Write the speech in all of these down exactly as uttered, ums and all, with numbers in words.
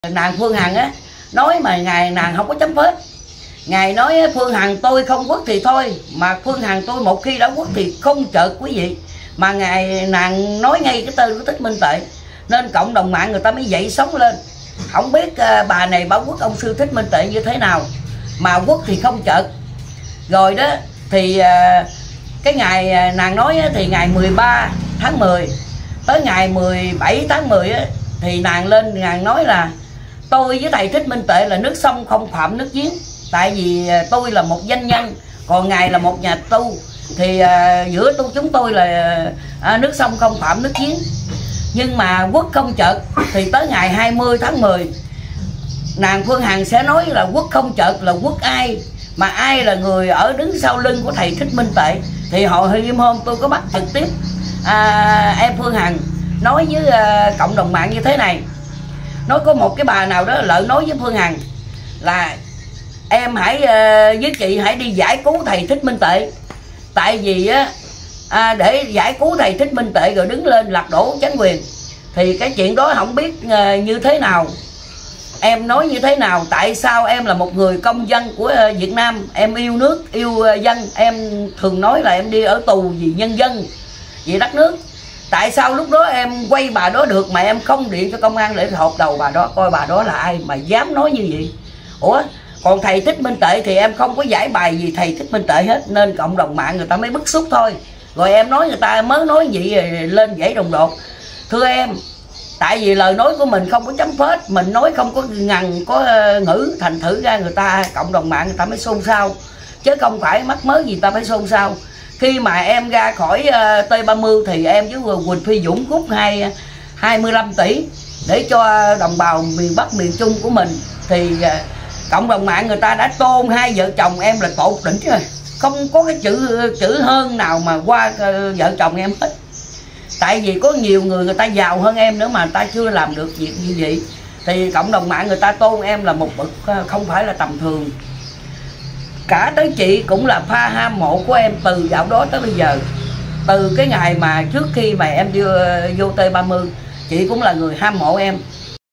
Nàng Phương Hằng á nói mà ngài nàng không có chấm phết. Ngài nói Phương Hằng tôi không quất thì thôi, mà Phương Hằng tôi một khi đã quất thì không chợt quý vị. Mà ngài nàng nói ngay cái tên của Thích Minh Tuệ, nên cộng đồng mạng người ta mới dậy sóng lên. Không biết uh, bà này bà quất ông sư Thích Minh Tuệ như thế nào mà quất thì không chợt. Rồi đó thì uh, cái ngày uh, nàng nói uh, thì ngày mười ba tháng mười tới ngày mười bảy tháng mười uh, thì nàng lên nàng nói là tôi với thầy Thích Minh Tuệ là nước sông không phạm nước giếng. Tại vì tôi là một doanh nhân, còn ngài là một nhà tu, thì uh, giữa tu chúng tôi là uh, nước sông không phạm nước giếng. Nhưng mà quất không chợt thì tới ngày hai mươi tháng mười nàng Phương Hằng sẽ nói là quất không chợt là quất ai, mà ai là người ở đứng sau lưng của thầy Thích Minh Tuệ. Thì hồi đêm hôm tôi có bắt trực tiếp à, em Phương Hằng nói với uh, cộng đồng mạng như thế này. Nói có một cái bà nào đó lỡ nói với Phương Hằng là em hãy uh, với chị hãy đi giải cứu thầy Thích Minh Tuệ. Tại vì á à, để giải cứu thầy Thích Minh Tuệ rồi đứng lên lật đổ chính quyền. Thì cái chuyện đó không biết uh, như thế nào, em nói như thế nào. Tại sao em là một người công dân của uh, Việt Nam, em yêu nước yêu uh, dân, em thường nói là em đi ở tù vì nhân dân, vì đất nước. Tại sao lúc đó em quay bà đó được mà em không điện cho công an để hộp đầu bà đó, coi bà đó là ai mà dám nói như vậy. Ủa còn thầy Thích Minh Tuệ thì em không có giải bài gì thầy Thích Minh Tuệ hết, nên cộng đồng mạng người ta mới bức xúc thôi. Rồi em nói người ta mới nói vậy lên dãy đồng đột. Thưa em, tại vì lời nói của mình không có chấm phết, mình nói không có ngần có ngữ, thành thử ra người ta cộng đồng mạng người ta mới xôn xao, chứ không phải mắc mớ gì ta phải xôn xao. Khi mà em ra khỏi uh, T ba mươi thì em với Quỳnh Phi Dũng rút hai hai mươi lăm tỷ để cho đồng bào miền Bắc miền Trung của mình. Thì uh, cộng đồng mạng người ta đã tôn hai vợ chồng em là tột đỉnh rồi, không có cái chữ chữ hơn nào mà qua uh, vợ chồng em hết. Tại vì có nhiều người người ta giàu hơn em nữa mà người ta chưa làm được việc như vậy. Thì cộng đồng mạng người ta tôn em là một bậc uh, không phải là tầm thường. Cả tới chị cũng là pha hâm mộ của em từ dạo đó tới bây giờ. Từ cái ngày mà trước khi mà em đưa vô T ba mươi, chị cũng là người hâm mộ em.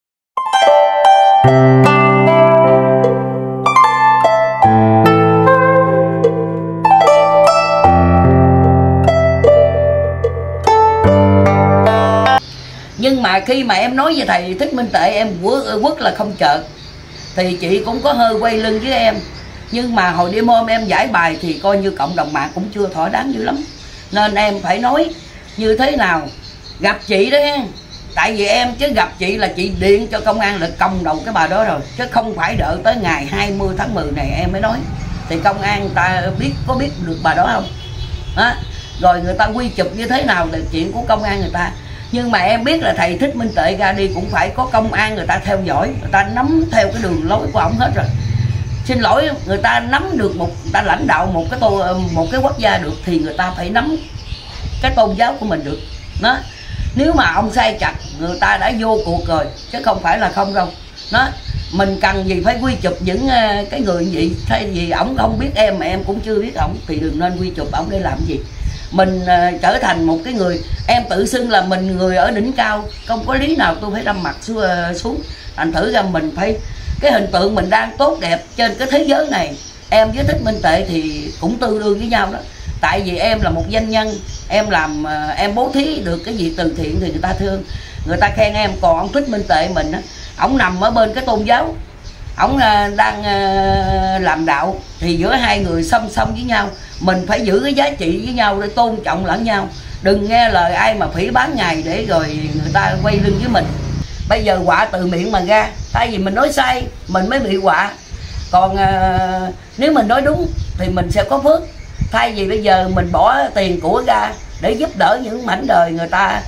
Nhưng mà khi mà em nói về thầy Thích Minh Tuệ em quất là không chợt, thì chị cũng có hơi quay lưng với em. Nhưng mà hồi đêm hôm em giải bài thì coi như cộng đồng mạng cũng chưa thỏa đáng dữ lắm, nên em phải nói như thế nào. Gặp chị đó ha, tại vì em chứ gặp chị là chị điện cho công an là còng đầu cái bà đó rồi, chứ không phải đợi tới ngày hai mươi tháng mười này em mới nói. Thì công an người ta biết có biết được bà đó không đó. Rồi người ta quy chụp như thế nào là chuyện của công an người ta. Nhưng mà em biết là thầy Thích Minh Tuệ ra đi cũng phải có công an người ta theo dõi, người ta nắm theo cái đường lối của ổng hết rồi. Xin lỗi, người ta nắm được một, người ta lãnh đạo một cái tô, một cái quốc gia được thì người ta phải nắm cái tôn giáo của mình được đó. Nếu mà ông sai chặt người ta đã vô cuộc rồi, chứ không phải là không đâu đó. Mình cần gì phải quy chụp những cái người như vậy. Thay vì ổng không biết em mà em cũng chưa biết ổng thì đừng nên quy chụp ổng để làm gì. Mình uh, trở thành một cái người, em tự xưng là mình người ở đỉnh cao, không có lý nào tôi phải đâm mặt xuống, uh, xuống. Thành thử ra mình phải, cái hình tượng mình đang tốt đẹp trên cái thế giới này. Em với Thích Minh Tuệ thì cũng tương đương với nhau đó. Tại vì em là một doanh nhân, em làm uh, em bố thí được cái gì từ thiện thì người ta thương, người ta khen em. Còn ông Thích Minh Tuệ mình á, ổng nằm ở bên cái tôn giáo, ổng uh, đang uh, làm đạo, thì giữa hai người song song với nhau. Mình phải giữ cái giá trị với nhau để tôn trọng lẫn nhau, đừng nghe lời ai mà phỉ báng ngài để rồi người ta quay lưng với mình. Bây giờ họa từ miệng mà ra, tại vì mình nói sai mình mới bị họa. Còn uh, nếu mình nói đúng thì mình sẽ có phước. Thay vì bây giờ mình bỏ tiền của ra để giúp đỡ những mảnh đời người ta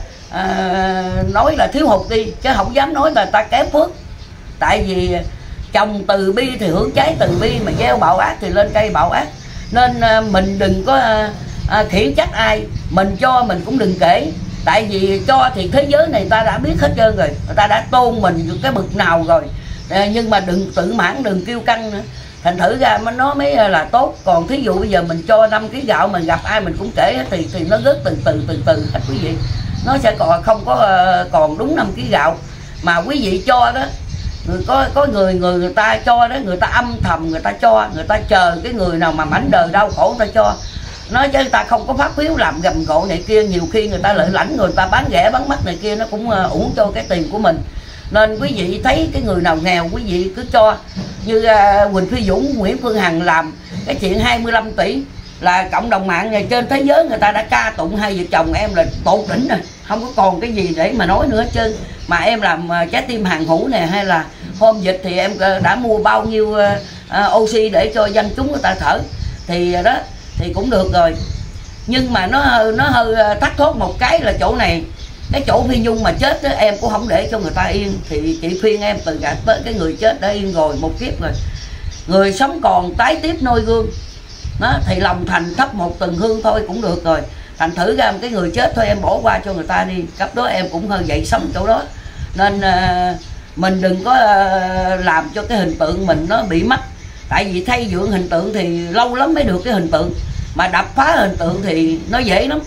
uh, nói là thiếu hụt đi, chứ không dám nói là ta kém phước. Tại vì trồng từ bi thì hưởng trái từ bi, mà gieo bạo ác thì lên cây bạo ác. Nên uh, mình đừng có uh, uh, khiển trách ai, mình cho mình cũng đừng kể. Tại vì cho thì thế giới này ta đã biết hết trơn rồi, người ta đã tôn mình cái bực nào rồi. À, nhưng mà đừng tự mãn, đừng kiêu căng nữa. Thành thử ra nó mới là tốt. Còn thí dụ bây giờ mình cho năm ký gạo, mình gặp ai mình cũng kể thì thì nó rớt từ từ từ từ hết quý vị. Nó sẽ còn không có còn đúng năm ký gạo. Mà quý vị cho đó người có có người người người ta cho đó, người ta âm thầm người ta cho, người ta chờ cái người nào mà mảnh đời đau khổ người ta cho. Nói chứ người ta không có phát phiếu làm gầm gộ này kia, nhiều khi người ta lợi lãnh, người ta bán rẻ bán mắc này kia, nó cũng uh, uổng cho cái tiền của mình. Nên quý vị thấy cái người nào nghèo quý vị cứ cho. Như uh, Huỳnh Phi Dũng, Nguyễn Phương Hằng làm cái chuyện hai mươi lăm tỷ là cộng đồng mạng này trên thế giới người ta đã ca tụng hai vợ chồng em là tột đỉnh rồi, không có còn cái gì để mà nói nữa hết trơn. Mà em làm uh, trái tim hàng hữu nè, hay là hôm dịch thì em đã mua bao nhiêu uh, uh, oxy để cho dân chúng người ta thở, thì uh, đó thì cũng được rồi. Nhưng mà nó nó hơi thắt thốt một cái là chỗ này, cái chỗ Phi Nhung mà chết đó, em cũng không để cho người ta yên. Thì chị khuyên em từ gạt tới cái người chết đã yên rồi một kiếp rồi, người sống còn tái tiếp noi gương đó, thì lòng thành thắp một từng hương thôi cũng được rồi. Thành thử ra một cái người chết thôi em bỏ qua cho người ta đi, cấp đó em cũng hơi dậy sống chỗ đó. Nên uh, mình đừng có uh, làm cho cái hình tượng mình nó bị mất. Tại vì thay dưỡng hình tượng thì lâu lắm mới được cái hình tượng, mà đập phá hình tượng thì nó dễ lắm.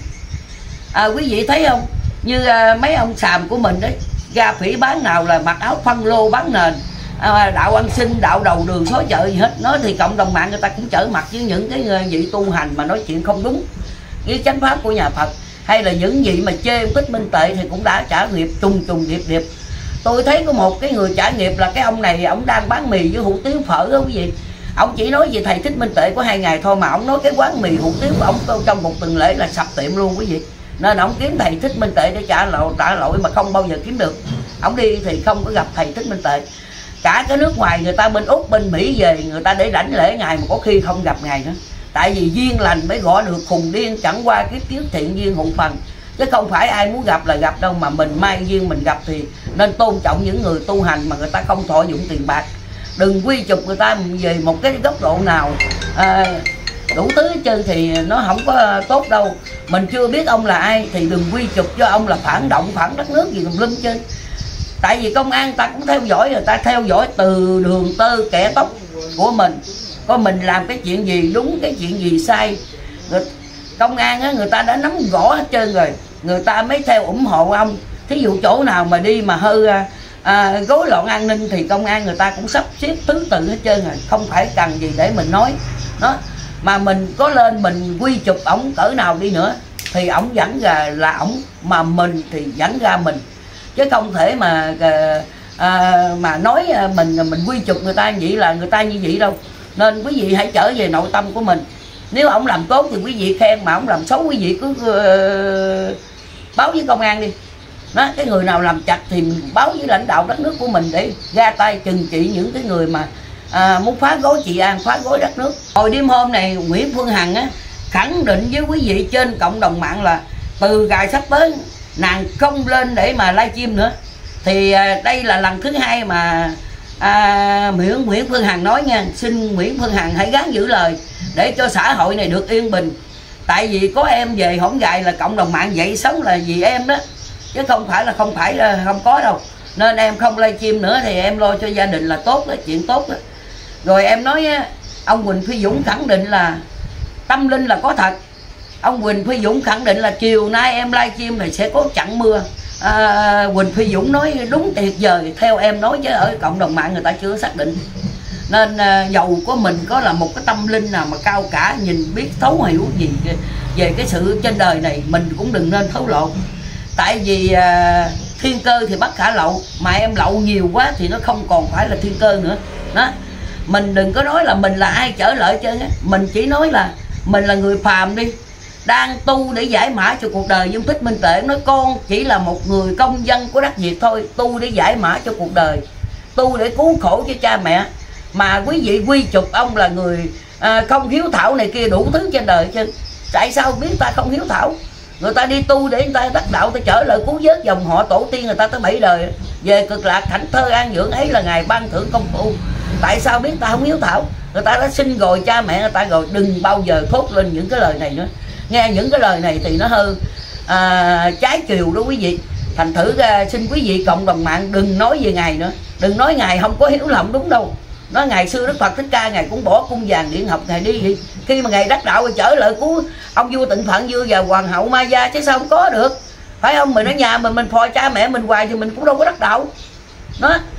À, quý vị thấy không, như à, mấy ông xàm của mình đấy, ra phỉ bán nào là mặc áo phân lô bán nền, à, đạo ăn xin, đạo đầu đường xói chợ gì hết. Nói thì cộng đồng mạng người ta cũng trở mặt với những cái vị tu hành mà nói chuyện không đúng với chánh pháp của nhà Phật, hay là những vị mà chê Thích Minh Tuệ thì cũng đã trả nghiệp trùng trùng điệp điệp. Tôi thấy có một cái người trả nghiệp là cái ông này, ông đang bán mì với hủ tiếu phở đó quý vị. Ông chỉ nói về thầy Thích Minh Tuệ có hai ngày thôi mà ông nói cái quán mì hủ tiếu của ông trong một tuần lễ là sập tiệm luôn quý vị. Nên ông kiếm thầy Thích Minh Tuệ để trả lỗi, trả lỗi mà không bao giờ kiếm được. Ông đi thì không có gặp thầy Thích Minh Tuệ. Cả cái nước ngoài người ta bên Úc bên Mỹ về, người ta để đảnh lễ ngài mà có khi không gặp ngài nữa. Tại vì duyên lành mới gọi được, khùng điên chẳng qua kiếp kiếp thiện duyên hữu phần, chứ không phải ai muốn gặp là gặp đâu. Mà mình mai duyên mình gặp thì nên tôn trọng những người tu hành mà người ta không thọ dụng tiền bạc. Đừng quy chụp người ta về một cái góc độ nào à, đủ thứ hết trơn thì nó không có tốt đâu. Mình chưa biết ông là ai thì đừng quy chụp cho ông là phản động, phản đất nước gì tùm lum trên. Tại vì công an ta cũng theo dõi, người ta theo dõi từ đường tơ kẻ tóc của mình, coi mình làm cái chuyện gì đúng, cái chuyện gì sai. Người, công an á, người ta đã nắm rõ hết trơn rồi, người ta mới theo ủng hộ ông. Thí dụ chỗ nào mà đi mà hơi à, rối loạn an ninh thì công an người ta cũng sắp xếp thứ tự hết trơn rồi, không phải cần gì để mình nói đó. Mà mình có lên mình quy chụp ổng cỡ nào đi nữa thì ổng vẫn là là ổng, mà mình thì vẫn ra mình, chứ không thể mà à, mà nói mình mình quy chụp người ta vậy là người ta như vậy đâu. Nên quý vị hãy trở về nội tâm của mình. Nếu ổng làm tốt thì quý vị khen, mà ổng làm xấu quý vị cứ uh, báo với công an đi đó. Cái người nào làm chặt thì mình báo với lãnh đạo đất nước của mình để ra tay trừng trị những cái người mà à, muốn phá rối trị an, phá rối đất nước. Hồi đêm hôm này Nguyễn Phương Hằng á, khẳng định với quý vị trên cộng đồng mạng là từ ngày sắp tới nàng không lên để mà livestream nữa. Thì à, đây là lần thứ hai mà à, Nguyễn Nguyễn Phương Hằng nói nha. Xin Nguyễn Phương Hằng hãy gắng giữ lời để cho xã hội này được yên bình. Tại vì có em về hổng gài là cộng đồng mạng dậy sống là vì em đó, chứ không phải là không phải là không có đâu. Nên em không livestream nữa thì em lo cho gia đình là tốt đó, chuyện tốt đó. Rồi em nói á, ông Huỳnh Phi Dũng khẳng định là tâm linh là có thật. Ông Huỳnh Phi Dũng khẳng định là chiều nay em livestream thì sẽ có trận mưa. à, Huỳnh Phi Dũng nói đúng tuyệt vời, theo em nói, chứ ở cộng đồng mạng người ta chưa xác định. Nên à, dầu có mình có là một cái tâm linh nào mà cao cả, nhìn biết thấu hiểu gì về cái sự trên đời này, mình cũng đừng nên thấu lộ. Tại vì à, thiên cơ thì bất khả lậu, mà em lậu nhiều quá thì nó không còn phải là thiên cơ nữa đó. Mình đừng có nói là mình là ai trở lại trơn á. Mình chỉ nói là mình là người phàm đi, đang tu để giải mã cho cuộc đời. Dung Thích Minh Tuệ nói con chỉ là một người công dân của đất Việt thôi, tu để giải mã cho cuộc đời, tu để cứu khổ cho cha mẹ. Mà quý vị quy chụp ông là người à, không hiếu thảo này kia đủ thứ trên đời chứ. Tại sao biết ta không hiếu thảo? Người ta đi tu để người ta đắc đạo, ta trở lại cứu vớt dòng họ tổ tiên người ta tới bảy đời về cực lạc thảnh thơ an dưỡng, ấy là ngài ban thưởng công phu. Tại sao biết ta không hiếu thảo? Người ta đã sinh rồi cha mẹ người ta rồi, đừng bao giờ thốt lên những cái lời này nữa. Nghe những cái lời này thì nó hơi à, trái chiều đó quý vị. Thành thử ra xin quý vị cộng đồng mạng đừng nói về ngài nữa, đừng nói ngài không có hiếu lòng đúng đâu. Nói ngày xưa Đức Phật Thích Ca ngài cũng bỏ cung vàng điện học ngài đi vậy. Khi mà ngài đắc đạo trở lại cứu ông vua Tịnh Phạn Vương và hoàng hậu Ma Gia, chứ sao không có được, phải không? Mình ở nhà mình mình phò cha mẹ mình hoài thì mình cũng đâu có đắc đạo đó.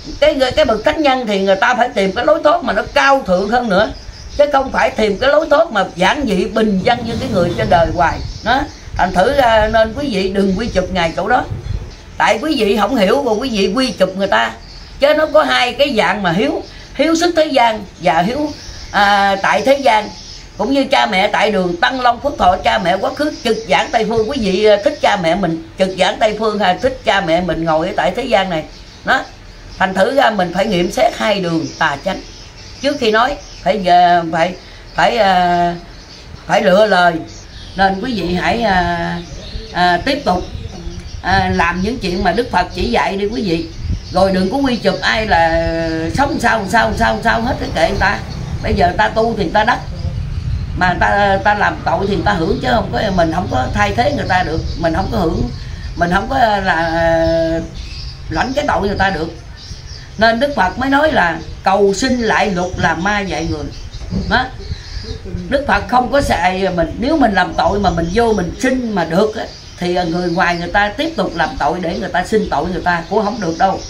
cái cái bậc thánh nhân thì người ta phải tìm cái lối thoát mà nó cao thượng hơn nữa, chứ không phải tìm cái lối thoát mà giản dị bình dân như cái người trên đời hoài đó. Thành thử ra nên quý vị đừng quy chụp ngài chỗ đó, tại quý vị không hiểu mà quý vị quy chụp người ta. Chứ nó có hai cái dạng mà hiếu hiếu sức thế gian và hiếu à, tại thế gian. Cũng như cha mẹ tại đường Tăng Long Phước Thọ, cha mẹ quá khứ trực giảng Tây Phương. Quý vị thích cha mẹ mình trực giảng Tây Phương hay thích cha mẹ mình ngồi ở tại thế gian này đó. Thành thử ra mình phải nghiệm xét hai đường tà chánh trước khi nói, phải phải phải phải lựa lời. Nên quý vị hãy à, à, tiếp tục à, làm những chuyện mà Đức Phật chỉ dạy đi quý vị. Rồi đừng có quy chụp ai là sống sao sao sao sao hết, cái kệ người ta. Bây giờ ta tu thì ta đắc, mà ta ta làm tội thì ta hưởng, chứ không có mình không có thay thế người ta được, mình không có hưởng, mình không có là lãnh cái tội người ta được. Nên Đức Phật mới nói là cầu sinh lại luật làm ma dạy người đó. Đức Phật không có xài mình, nếu mình làm tội mà mình vô mình xin mà được á, thì người ngoài người ta tiếp tục làm tội để người ta xin tội người ta cũng không được đâu.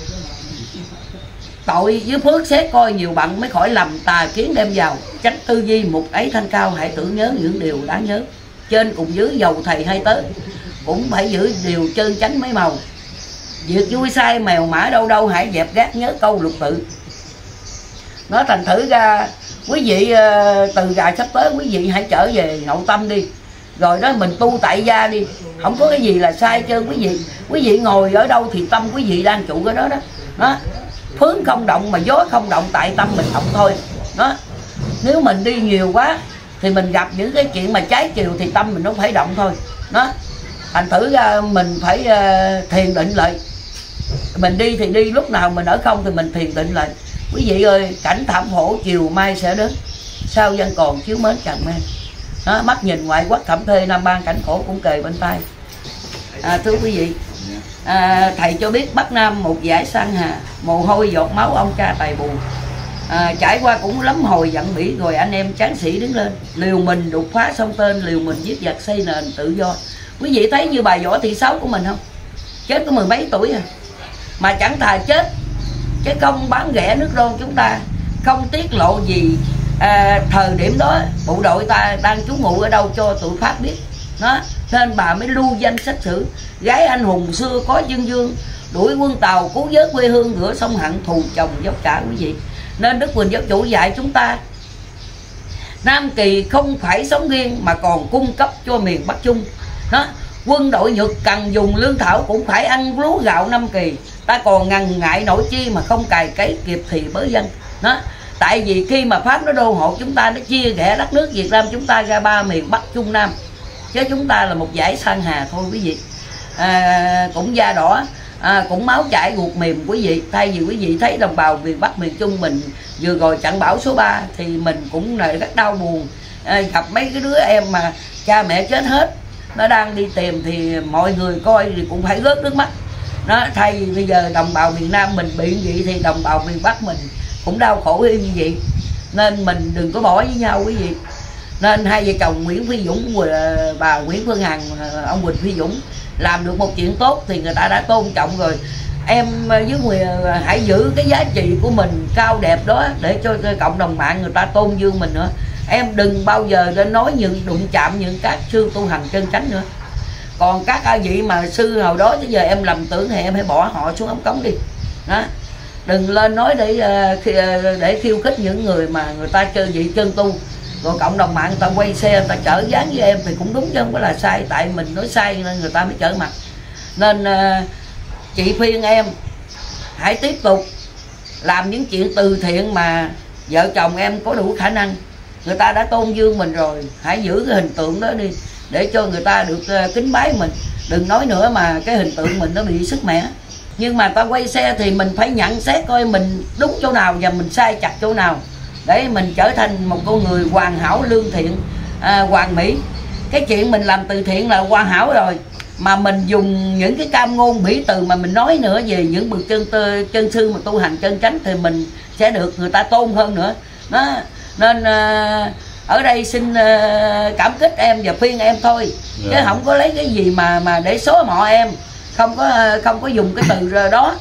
Tội với phước xét coi nhiều bận mới khỏi lầm tà kiến đem vào. Tránh tư duy một ấy thanh cao, hãy tưởng nhớ những điều đáng nhớ. Trên cùng dưới dầu thầy hay tớ cũng phải giữ điều trơn chánh mấy màu. Việc vui sai mèo mã đâu đâu, hãy dẹp gác nhớ câu lục tự. Nó thành thử ra quý vị từ gà sắp tới quý vị hãy trở về nội tâm đi. Rồi đó mình tu tại gia đi, không có cái gì là sai trơn quý vị. Quý vị ngồi ở đâu thì tâm quý vị đang trụ cái đó đó. Đó, phướng không động mà gió không động, tại tâm mình động thôi đó. Nếu mình đi nhiều quá thì mình gặp những cái chuyện mà trái chiều thì tâm mình nó phải động thôi đó. Thành thử ra mình phải uh, thiền định lại. Mình đi thì đi, lúc nào mình ở không thì mình thiền định lại. Quý vị ơi, cảnh thảm khổ chiều mai sẽ đến, sao dân còn chiếu mến chẳng men đó. Mắt nhìn ngoại quốc thẩm thê nam ban, cảnh khổ cũng kề bên tay. À, thưa quý vị, à, thầy cho biết Bắc Nam một dải sang hà, mồ hôi giọt máu ông cha tài bù. À, trải qua cũng lắm hồi giận bỉ, rồi anh em tráng sĩ đứng lên liều mình đục phá sông tên, liều mình giết giặc xây nền tự do. Quý vị thấy như bà Võ Thị Sáu của mình không? Chết có mười mấy tuổi à, mà chẳng thà chết chứ không bán rẻ nước ron chúng ta, không tiết lộ gì à, thời điểm đó bộ đội ta đang trú ngụ ở đâu cho tụi Pháp biết đó. Nên bà mới lưu danh sách sử, gái anh hùng xưa có dương dương, đuổi quân Tàu cứu vớt quê hương, rửa sông hận thù chồng dốc trả quý vị. Nên Đức Quỳnh Giáo Chủ dạy chúng ta Nam Kỳ không phải sống riêng mà còn cung cấp cho miền Bắc Trung đó. Quân đội Nhật cần dùng lương thảo cũng phải ăn lúa gạo Nam Kỳ, ta còn ngần ngại nổi chi mà không cày cấy kịp thì bới dân đó. Tại vì khi mà Pháp nó đô hộ chúng ta, nó chia rẽ đất nước Việt Nam chúng ta ra ba miền Bắc Trung Nam, chứ chúng ta là một dải san hà thôi quý vị. À, cũng da đỏ à, cũng máu chảy ruột mềm quý vị. Thay vì quý vị thấy đồng bào miền Bắc miền Trung mình vừa rồi trận bão số ba thì mình cũng là rất đau buồn. À, gặp mấy cái đứa em mà cha mẹ chết hết, nó đang đi tìm thì mọi người coi thì cũng phải rớt nước mắt. Nó thay vì bây giờ đồng bào miền Nam mình bị như vậy thì đồng bào miền Bắc mình cũng đau khổ như vậy. Nên mình đừng có bỏ với nhau quý vị. Nên hai vợ chồng Nguyễn Phi Dũng và bà Nguyễn Phương Hằng, ông Quỳnh Phi Dũng làm được một chuyện tốt thì người ta đã tôn trọng rồi. Em với người hãy giữ cái giá trị của mình cao đẹp đó để cho cộng đồng mạng người ta tôn dương mình nữa. Em đừng bao giờ nên nói những đụng chạm những các sư tu hành chân chánh nữa. Còn các a vị mà sư hồi đó tới giờ em lầm tưởng thì em hãy bỏ họ xuống ống cống đi đó. Đừng lên nói để để khiêu khích những người mà người ta chơi vị chân tu, rồi cộng đồng mạng người ta quay xe người ta chở dán với em thì cũng đúng chứ không phải là sai. Tại mình nói sai nên người ta mới chở mặt. Nên chị khuyên em hãy tiếp tục làm những chuyện từ thiện mà vợ chồng em có đủ khả năng. Người ta đã tôn dương mình rồi, hãy giữ cái hình tượng đó đi để cho người ta được kính bái mình. Đừng nói nữa mà cái hình tượng mình nó bị sức mẻ. Nhưng mà ta quay xe thì mình phải nhận xét coi mình đúng chỗ nào và mình sai chặt chỗ nào, để mình trở thành một con người hoàn hảo, lương thiện, à, hoàn mỹ. Cái chuyện mình làm từ thiện là hoàn hảo rồi, mà mình dùng những cái cam ngôn mỹ từ mà mình nói nữa về những bậc chân chân sư mà tu hành chân chánh thì mình sẽ được người ta tôn hơn nữa đó. Nên à, ở đây xin à, cảm kích em và khuyên em thôi, yeah. Chứ không có lấy cái gì mà mà để xóa mọ em, không có không có dùng cái từ đó.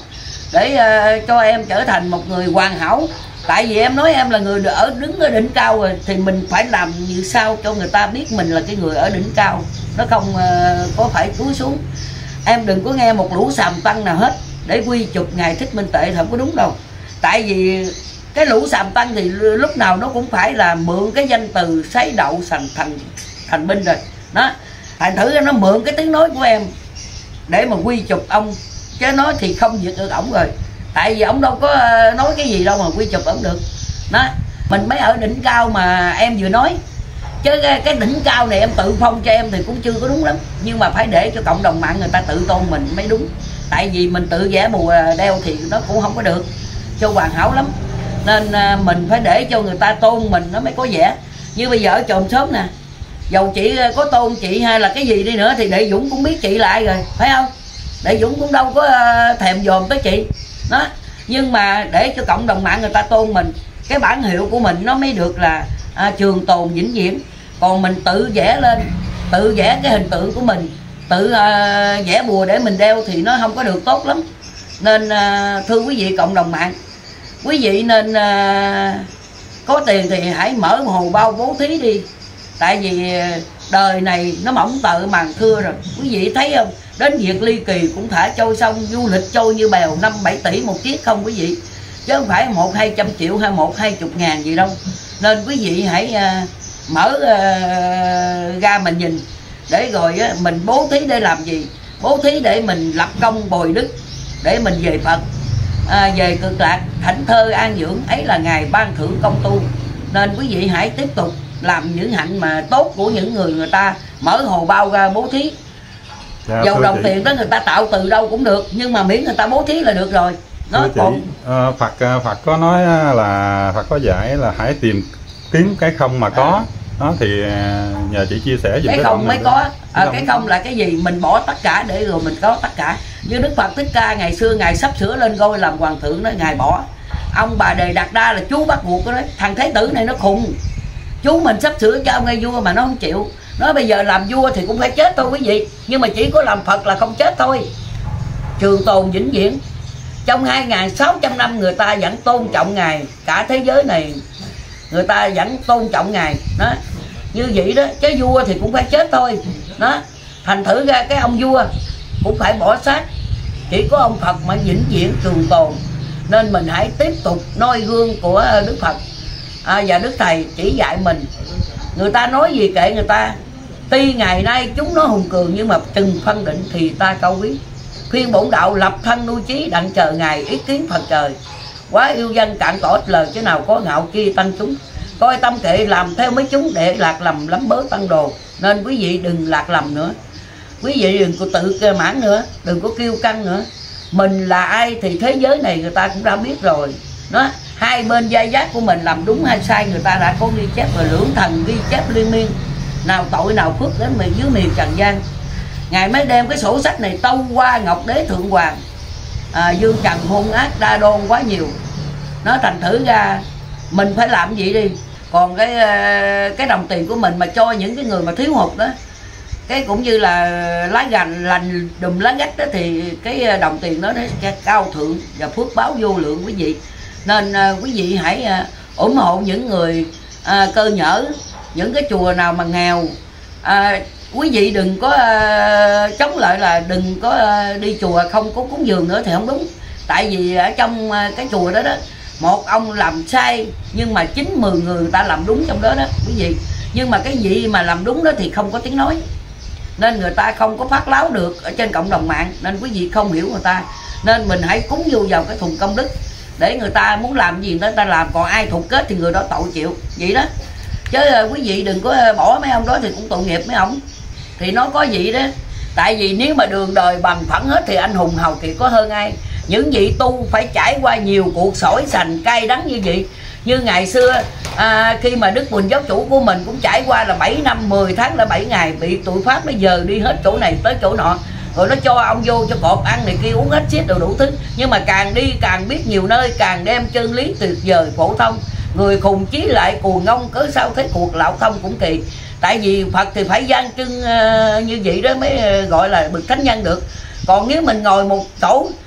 để uh, cho em trở thành một người hoàn hảo. Tại vì em nói em là người ở đứng ở đỉnh cao rồi, thì mình phải làm như sao cho người ta biết mình là cái người ở đỉnh cao, nó không uh, có phải cúi xuống. Em đừng có nghe một lũ xàm tăng nào hết để quy chụp ngài Thích Minh Tuệ, không có đúng đâu. Tại vì cái lũ xàm tăng thì lúc nào nó cũng phải là mượn cái danh từ sấy đậu thành thành thành binh rồi đó. Thành thử nó mượn cái tiếng nói của em để mà quy chụp ông, chứ nó thì không diệt được ổng rồi. Tại vì ổng đâu có nói cái gì đâu mà quy chụp ổng được đó. Mình mới ở đỉnh cao mà em vừa nói, chứ cái, cái đỉnh cao này em tự phong cho em thì cũng chưa có đúng lắm. Nhưng mà phải để cho cộng đồng mạng người ta tự tôn mình mới đúng. Tại vì mình tự vẽ bùa đeo thì nó cũng không có được cho hoàn hảo lắm. Nên mình phải để cho người ta tôn mình nó mới có vẻ. Như bây giờ ở chòm xóm nè, dầu chị có tôn chị hay là cái gì đi nữa thì Đệ Dũng cũng biết chị là ai rồi, phải không? Đệ Dũng cũng đâu có thèm dòm tới chị đó. Nhưng mà để cho cộng đồng mạng người ta tôn mình, cái bản hiệu của mình nó mới được là à, trường tồn vĩnh viễn. Còn mình tự vẽ lên, tự vẽ cái hình tượng của mình, tự à, vẽ bùa để mình đeo thì nó không có được tốt lắm. Nên à, thưa quý vị cộng đồng mạng, quý vị nên à, có tiền thì hãy mở một hồ bao bố thí đi. Tại vì đời này nó mỏng tợ màn thưa rồi, quý vị thấy không? Đến việc ly kỳ cũng thả trôi xong, du lịch trôi như bèo, năm bảy tỷ một chiếc không quý vị, chứ không phải một hai trăm triệu hay một hai chục ngàn gì đâu. Nên quý vị hãy uh, mở uh, ra mình nhìn, để rồi uh, mình bố thí để làm gì? Bố thí để mình lập công bồi đức, để mình về Phật, à, về cực lạc, thảnh thơ an dưỡng, ấy là Ngài ban thưởng công tu. Nên quý vị hãy tiếp tục làm những hạnh mà tốt của những người người ta mở hồ bao ra bố thí. Dạ, dầu đồng chị, tiền đó người ta tạo từ đâu cũng được, nhưng mà miễn người ta bố thí là được rồi. Nó chị, còn... à, Phật Phật có nói là Phật có dạy là hãy tìm kiếm cái không mà có. À. Đó thì nhờ chị chia sẻ cái, cái không mới có. À, cái không là cái gì? Mình bỏ tất cả để rồi mình có tất cả. Như Đức Phật Thích Ca ngày xưa ngài sắp sửa lên ngôi làm hoàng thượng đó, ngài bỏ. Ông Bà Đề Đạt Đa là chú bắt buộc đó, đấy. Thằng Thế Tử này nó khùng, chú mình sắp sửa cho ông ngay vua mà nó không chịu. Nó bây giờ làm vua thì cũng phải chết thôi quý vị, nhưng mà chỉ có làm Phật là không chết thôi, trường tồn vĩnh viễn. Trong hai nghìn sáu trăm năm người ta vẫn tôn trọng ngài, cả thế giới này người ta vẫn tôn trọng ngài đó. Như vậy đó, chứ vua thì cũng phải chết thôi đó. Thành thử ra cái ông vua cũng phải bỏ xác, chỉ có ông Phật mà vĩnh viễn trường tồn. Nên mình hãy tiếp tục noi gương của Đức Phật à, và Đức Thầy chỉ dạy mình. Người ta nói gì kệ người ta, tuy ngày nay chúng nó hùng cường nhưng mà từng phân định thì ta cao quý. Khuyên bổn đạo lập thân nuôi trí, đặng chờ ngày ý kiến Phật trời. Quá yêu dân cạn cỏ ít lời, chứ nào có ngạo kia tăng chúng. Coi tâm kệ làm theo mấy chúng, để lạc lầm lắm bớ tăng đồ. Nên quý vị đừng lạc lầm nữa, quý vị đừng có tự kêu mãn nữa, đừng có kêu căng nữa. Mình là ai thì thế giới này người ta cũng đã biết rồi đó. Hai bên giai giác của mình làm đúng hay sai người ta đã có ghi chép rồi, lưỡng thần ghi chép liên miên, nào tội nào phước đến mình dưới miền trần gian. Ngài mới đem cái sổ sách này tâu qua Ngọc Đế Thượng Hoàng, à, dương trần hung ác đa đoan quá nhiều. Nó thành thử ra mình phải làm gì đi. Còn cái cái đồng tiền của mình mà cho những cái người mà thiếu hụt đó, cái cũng như là lá gành lành đùm lá gách đó, thì cái đồng tiền đó nó sẽ cao thượng và phước báo vô lượng quý vị. Nên uh, quý vị hãy uh, ủng hộ những người uh, cơ nhở, những cái chùa nào mà nghèo. Uh, quý vị đừng có uh, chống lại là đừng có uh, đi chùa không có cúng dường nữa thì không đúng. Tại vì ở trong uh, cái chùa đó đó, một ông làm sai nhưng mà chín mười người người ta làm đúng trong đó đó quý vị. Nhưng mà cái gì mà làm đúng đó thì không có tiếng nói, nên người ta không có phát láo được ở trên cộng đồng mạng. Nên quý vị không hiểu người ta, nên mình hãy cúng vô vào cái thùng công đức, để người ta muốn làm gì người ta làm, còn ai thuộc kết thì người đó tội chịu vậy đó. Chứ uh, quý vị đừng có bỏ mấy ông đó thì cũng tội nghiệp mấy ông, thì nó có vậy đó. Tại vì nếu mà đường đời bằng phẳng hết thì anh hùng hầu thì có hơn ai. Những vị tu phải trải qua nhiều cuộc sỏi sành cay đắng như vậy. Như ngày xưa à, khi mà Đức Quỳnh giáo chủ của mình cũng trải qua là bảy năm mười tháng là bảy ngày bị tụi Pháp bây giờ đi hết chỗ này tới chỗ nọ, rồi nó cho ông vô cho cọp ăn này kia, uống hết xiết đồ đủ thứ. Nhưng mà càng đi càng biết nhiều nơi, càng đem chân lý tuyệt vời phổ thông. Người khùng chí lại cuồng ngông, cớ sao thế cuộc lão thông cũng kỳ. Tại vì Phật thì phải gian trưng uh, như vậy đó mới uh, gọi là bậc thánh nhân được. Còn nếu mình ngồi một chỗ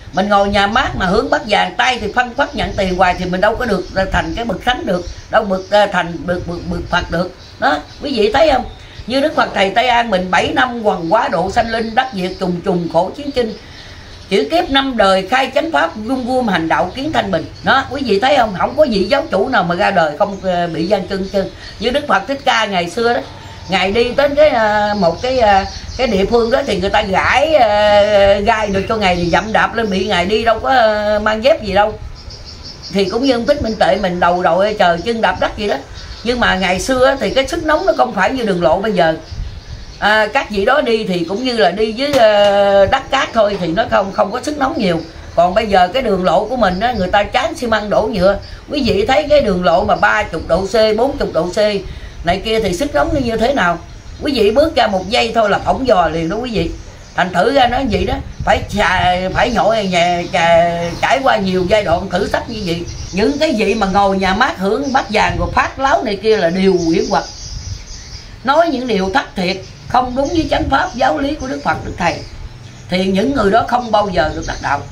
Mình ngồi nhà mát mà hướng Bắc vàng, tay thì phân phát nhận tiền hoài thì mình đâu có được thành cái bậc thánh được, đâu bậc thành bậc bậc bậc Phật được. Đó, quý vị thấy không? Như Đức Phật Thầy Tây An mình bảy năm hoằng hóa độ sanh linh, đắc diệt trùng trùng khổ chiến chinh, chữ kiếp năm đời khai chánh pháp, vuông vuông hành đạo kiến thanh bình. Đó, quý vị thấy không? Không có vị giáo chủ nào mà ra đời không bị gian chân chân. Như Đức Phật Thích Ca ngày xưa đó, ngài đi đến cái một cái cái địa phương đó thì người ta gãi gai được cho ngài thì dậm đạp lên, bị ngài đi đâu có mang dép gì đâu. Thì cũng như ông Thích Minh Tuệ mình đầu đội trời chân đạp đất gì đó. Nhưng mà ngày xưa thì cái sức nóng nó không phải như đường lộ bây giờ. À, các vị đó đi thì cũng như là đi với uh, đất cát thôi, thì nó không không có sức nóng nhiều. Còn bây giờ cái đường lộ của mình á, người ta tráng xi măng đổ nhựa. Quý vị thấy cái đường lộ mà ba mươi độ C, bốn mươi độ C này kia thì sức nóng nó như thế nào? Quý vị bước ra một giây thôi là phỏng giò liền đó quý vị. Thành thử ra nói vậy đó, phải phải nhội nhà trải qua nhiều giai đoạn thử thách như vậy. Những cái vị mà ngồi nhà mát hưởng bát vàng rồi phát láo này kia là điều huyễn hoặc, nói những điều thất thiệt, không đúng với chánh pháp giáo lý của Đức Phật Đức Thầy, thì những người đó không bao giờ được đắc đạo.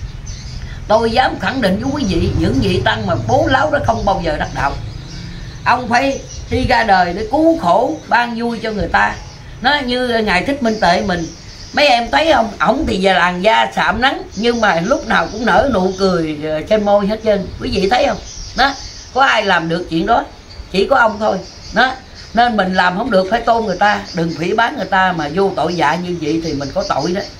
Tôi dám khẳng định với quý vị, những vị tăng mà bố láo đó không bao giờ đắc đạo. Ông phải đi ra đời để cứu khổ ban vui cho người ta. Nó như ngài Thích Minh Tuệ mình, mấy em thấy không, ổng thì về làn da sạm nắng nhưng mà lúc nào cũng nở nụ cười trên môi hết trơn. Quý vị thấy không? Đó, có ai làm được chuyện đó, chỉ có ông thôi. Đó, nên mình làm không được phải tôn người ta, đừng phỉ báng người ta mà vô tội dạ như vậy thì mình có tội đó.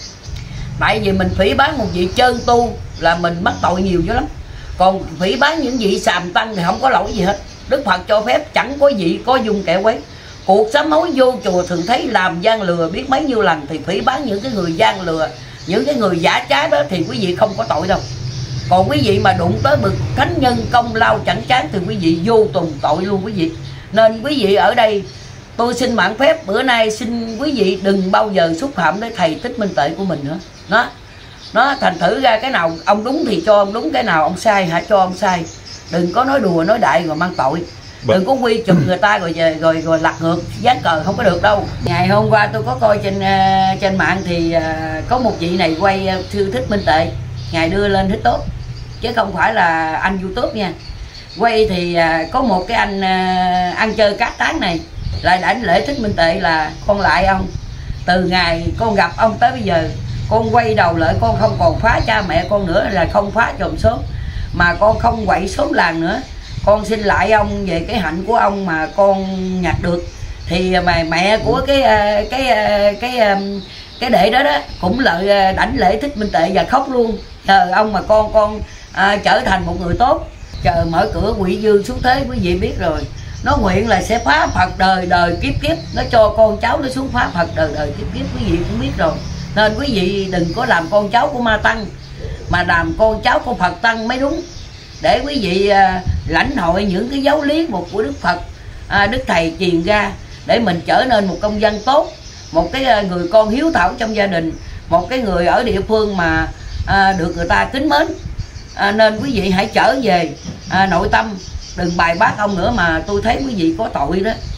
Tại vì mình phỉ báng một vị trơn tu là mình mắc tội nhiều dữ lắm. Còn phỉ báng những vị sàm tăng thì không có lỗi gì hết. Đức Phật cho phép chẳng có vị có dung kẻ quấy. Cuộc sám hối vô chùa thường thấy làm gian lừa biết mấy nhiêu lần, thì phỉ báng những cái người gian lừa, những cái người giả trá đó thì quý vị không có tội đâu. Còn quý vị mà đụng tới bậc thánh nhân công lao chẳng chán thì quý vị vô tùng tội luôn quý vị. Nên quý vị ở đây tôi xin mạn phép bữa nay xin quý vị đừng bao giờ xúc phạm đến thầy Thích Minh Tuệ của mình nữa. Nó nó thành thử ra cái nào ông đúng thì cho ông đúng, cái nào ông sai hãy cho ông sai. Đừng có nói đùa nói đại rồi mang tội. Đừng có quy chụp người ta rồi về rồi rồi lật ngược dán cờ, không có được đâu. Ngày hôm qua tôi có coi trên uh, trên mạng thì uh, có một vị này quay uh, Sư Thích Minh Tuệ, ngài đưa lên thích tốt chứ không phải là anh YouTube nha. Quay thì uh, có một cái anh uh, ăn chơi cát tán này lại đảnh lễ Thích Minh Tuệ là con lại ông, từ ngày con gặp ông tới bây giờ con quay đầu lại, con không còn phá cha mẹ con nữa, là không phá chòm xóm mà con không quậy xóm làng nữa. Con xin lại ông về cái hạnh của ông mà con nhặt được. Thì mà mẹ của cái cái cái cái, cái đệ đó đó cũng lợi đảnh lễ Thích Minh Tuệ và khóc luôn, chờ ông mà con con à, trở thành một người tốt. Chờ mở cửa quỷ dương xuống thế quý vị biết rồi. Nó nguyện là sẽ phá Phật đời đời kiếp kiếp, nó cho con cháu nó xuống phá Phật đời đời kiếp kiếp, quý vị cũng biết rồi. Nên quý vị đừng có làm con cháu của ma tăng mà làm con cháu của Phật tăng mới đúng, để quý vị à, lãnh hội những cái giáo lý một của Đức Phật à, Đức Thầy truyền ra, để mình trở nên một công dân tốt, một cái à, người con hiếu thảo trong gia đình, một cái người ở địa phương mà à, được người ta kính mến. À, nên quý vị hãy trở về à, nội tâm, đừng bài bác ông nữa mà tôi thấy quý vị có tội đó.